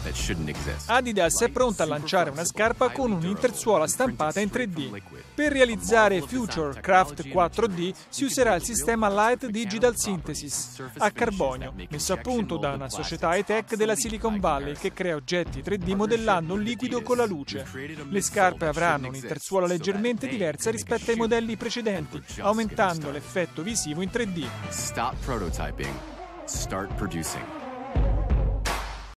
Adidas è pronta a lanciare una scarpa con un'intersuola stampata in 3D. Per realizzare Future Craft 4D si userà il sistema Light Digital Synthesis a carbonio, messo a punto da una società high-tech della Silicon Valley che crea oggetti 3D modellando un liquido con la luce. Le scarpe avranno un'intersuola leggermente diversa rispetto ai modelli precedenti, aumentando l'effetto visivo in 3D. Stop prototyping. Start producing.